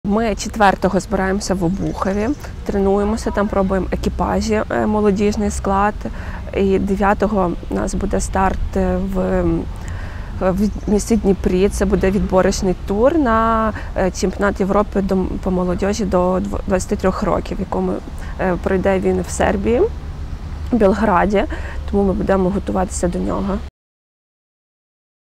Ми 4-го збираємося в Обухові, тренуємося, там пробуємо екіпажі, молодіжний склад. І 9-го у нас буде старт в місті Дніпрі. Це буде відборочний тур на чемпіонат Європи по молодіжі до 23 років, якому пройде він в Сербії, в Белграді. Тому ми будемо готуватися до нього.